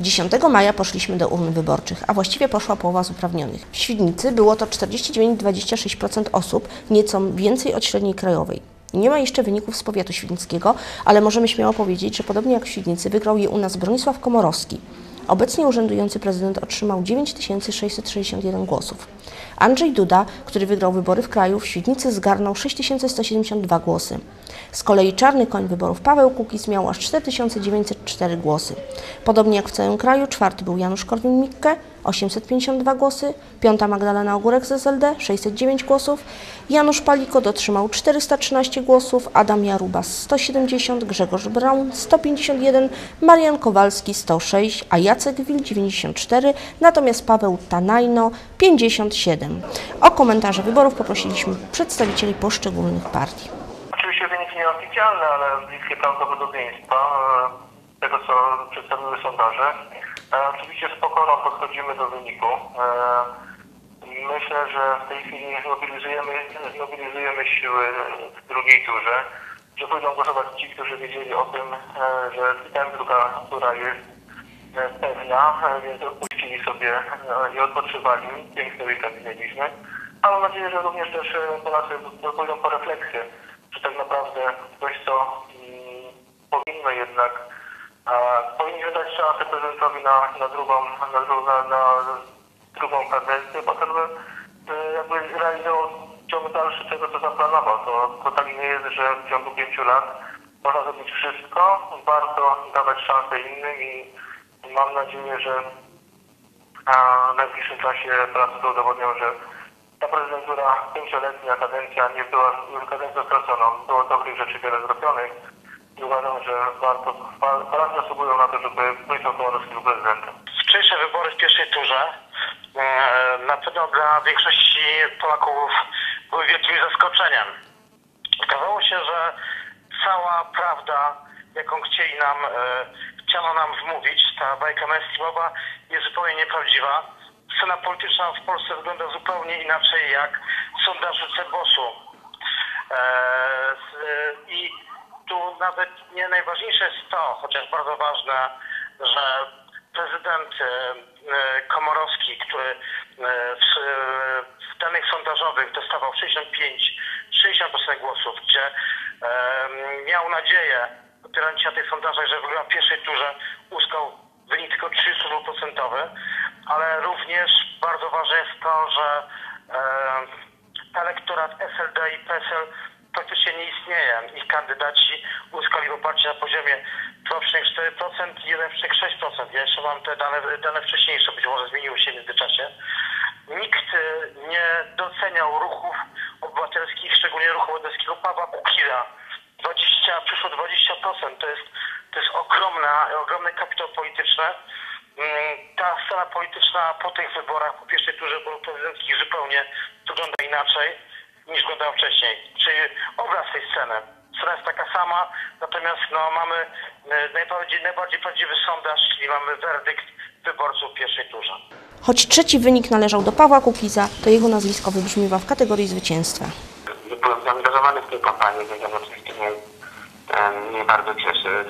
10 maja poszliśmy do urn wyborczych, a właściwie poszła połowa z uprawnionych. W Świdnicy było to 49,26% osób, nieco więcej od średniej krajowej. Nie ma jeszcze wyników z powiatu świdnickiego, ale możemy śmiało powiedzieć, że podobnie jak w Świdnicy wygrał je u nas Bronisław Komorowski. Obecnie urzędujący prezydent otrzymał 9661 głosów. Andrzej Duda, który wygrał wybory w kraju, w Świdnicy zgarnął 6172 głosy. Z kolei czarny koń wyborów Paweł Kukiz miał aż 4904 głosy. Podobnie jak w całym kraju, czwarty był Janusz Korwin-Mikke, 852 głosy, piąta Magdalena Ogórek z SLD, 609 głosów, Janusz Palikot otrzymał 413 głosów, Adam Jarubas 170, Grzegorz Braun 151, Marian Kowalski 106, a Jacek Wil 94, natomiast Paweł Tanajno 57. O komentarze wyborów poprosiliśmy przedstawicieli poszczególnych partii. Oczywiście wyniki nieoficjalne, ale bliskie prawdopodobieństwa tego, co przedstawiły sondaże. Oczywiście z pokorą podchodzimy do wyniku. Myślę, że w tej chwili zmobilizujemy siły w drugiej turze, że pójdą głosować ci, którzy wiedzieli o tym, że druga tura jest pewna, więc odpuścili sobie i odpoczywali. Piękny weekend mieliśmy. A mam nadzieję, że również też Polacy pójdą po refleksję, że tak naprawdę coś, co powinno jednak powinniśmy dać szansę prezydentowi na drugą kadencję, potem jakby realizował ciąg dalszy tego, co zaplanował. To tak nie jest, że w ciągu 5 lat można zrobić wszystko. Warto dawać szansę innym i mam nadzieję, że w najbliższym czasie Polacy udowodnią, że ta prezydentura, 5-letnia kadencja nie była kadencją straconą. Było dobrych rzeczy wiele zrobionych. I uważam, że Polacy zasługują na to, żeby Bronisław Komorowski był prezydentem. Wczorajsze wybory w pierwszej turze na pewno dla większości Polaków były wielkim zaskoczeniem. Okazało się, że cała prawda, jaką chciano nam wmówić, ta bajka mainstreamowa, jest zupełnie nieprawdziwa. Scena polityczna w Polsce wygląda zupełnie inaczej jak sondaże CBOS-u. I tu nawet nie najważniejsze jest to, chociaż bardzo ważne, że prezydent Komorowski, który w danych sondażowych dostawał 60% głosów, gdzie miał nadzieję, opierając się na tych sondażach, że wygra w pierwszej turze, uzyskał wynik tylko 32%, ale również bardzo ważne jest to, że elektorat SLD i PSL praktycznie nie istnieje. Ich kandydaci uzyskali poparcie na poziomie 2,4% i 1,6%. Ja jeszcze mam te dane wcześniejsze, być może zmieniły się w międzyczasie. Nikt nie doceniał ruchów obywatelskich, szczególnie ruchu obywatelskiego Pawła Kukiza. Przyszło 20%. To jest ogromny kapitał polityczny. Ta scena polityczna po tych wyborach, po pierwszej turze prezydenckich zupełnie wygląda inaczej niż wyglądała wcześniej. Czyli obraz tej sceny. Scena jest taka sama, natomiast mamy najbardziej prawdziwy sondaż, czyli mamy werdykt wyborców w pierwszej turze. Choć trzeci wynik należał do Pawła Kukiza, to jego nazwisko wybrzmiewa w kategorii zwycięstwa. Byłem zaangażowany w tej kampanii, więc oczywiście mnie bardzo cieszy.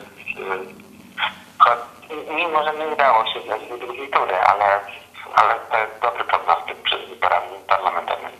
Mimo, że nie udało się wejść do drugiej tury, ale to jest dobry prognostyk przed wyborami parlamentarnymi.